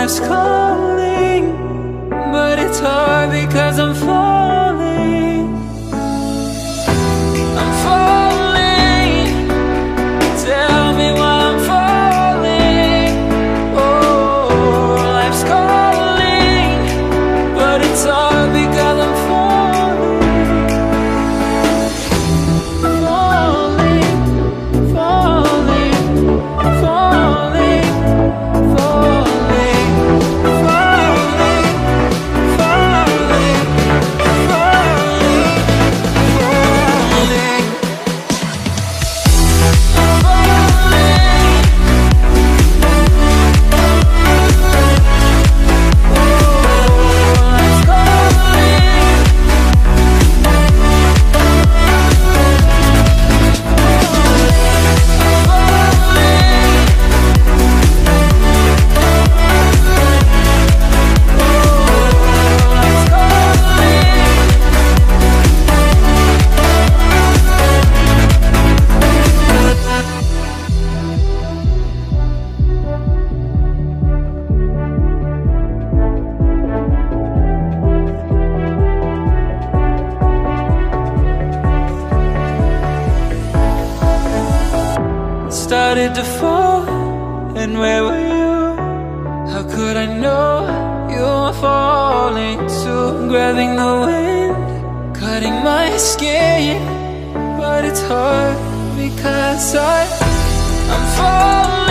life's calling, but it's hard because I'm falling. I'm falling. Tell me why I'm falling. Oh, life's calling, but it's hard because I'm falling. Falling, falling, falling, falling, falling, falling, falling, started to fall, and where were you? How could I know you were falling too? Grabbing the wind, cutting my skin, but it's hard because I'm falling.